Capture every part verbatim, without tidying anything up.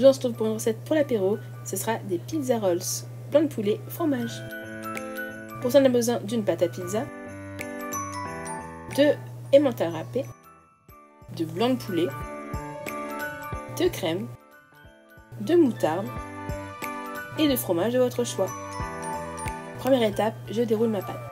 on se retrouve pour une recette pour l'apéro. Ce sera des pizza rolls, blanc de poulet, fromage. Pour ça, on a besoin d'une pâte à pizza, de emmental râpé, de blanc de poulet, de crème, de moutarde et de fromage de votre choix. Première étape, je déroule ma pâte.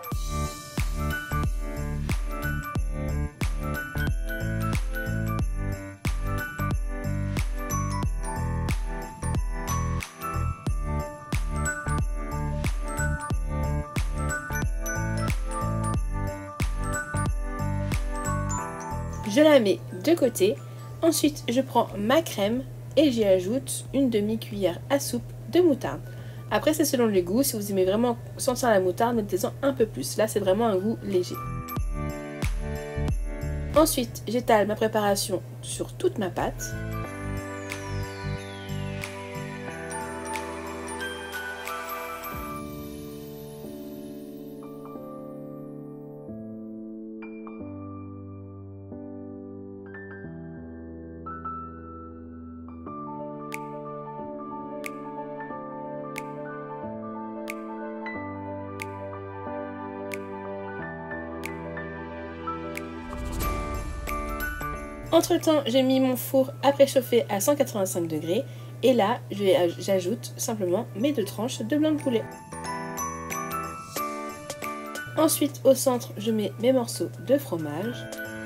Je la mets de côté. Ensuite, je prends ma crème et j'y ajoute une demi-cuillère à soupe de moutarde. Après, c'est selon les goûts. Si vous aimez vraiment sentir la moutarde, mettez-en un peu plus. Là, c'est vraiment un goût léger. Ensuite, j'étale ma préparation sur toute ma pâte. Entre temps, j'ai mis mon four à préchauffer à cent quatre-vingt-cinq degrés et là, j'ajoute simplement mes deux tranches de blanc de poulet. Ensuite, au centre, je mets mes morceaux de fromage.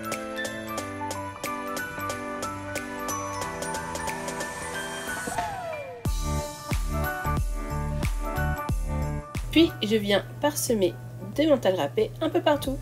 Puis, je viens parsemer de emmental râpé un peu partout.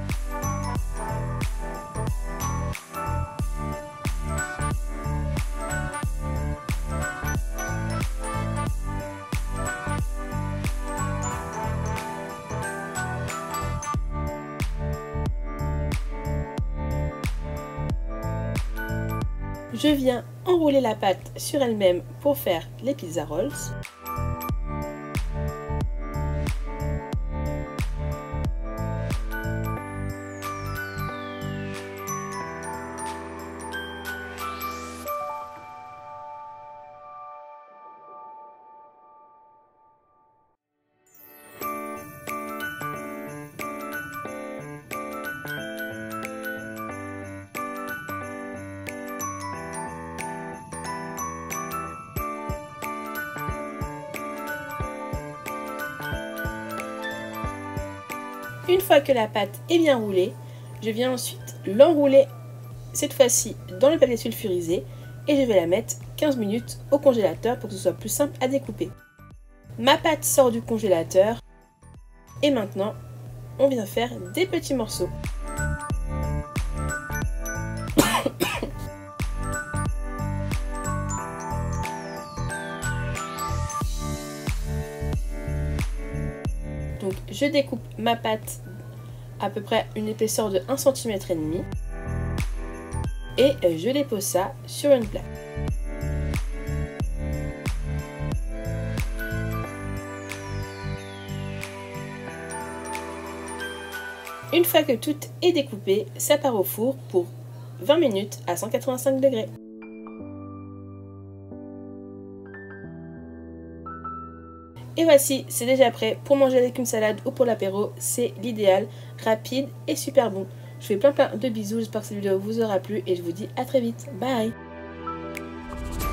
Je viens enrouler la pâte sur elle-même pour faire les pizza rolls. Une fois que la pâte est bien roulée, je viens ensuite l'enrouler, cette fois-ci dans le papier sulfurisé, et je vais la mettre quinze minutes au congélateur pour que ce soit plus simple à découper. Ma pâte sort du congélateur, et maintenant, on vient faire des petits morceaux. Donc je découpe ma pâte à peu près une épaisseur de un centimètre et demi et je dépose ça sur une plaque. Une fois que tout est découpé, ça part au four pour vingt minutes à cent quatre-vingt-cinq degrés. Et voici, c'est déjà prêt pour manger avec une salade ou pour l'apéro, c'est l'idéal, rapide et super bon. Je vous fais plein plein de bisous, j'espère que cette vidéo vous aura plu et je vous dis à très vite, bye.